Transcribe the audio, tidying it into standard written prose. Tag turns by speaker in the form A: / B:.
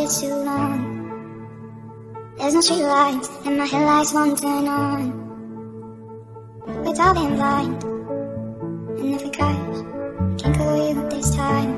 A: it's too long. There's no street lights, and my headlights won't turn on. Without being blind, and if we crash, I can't call you this time.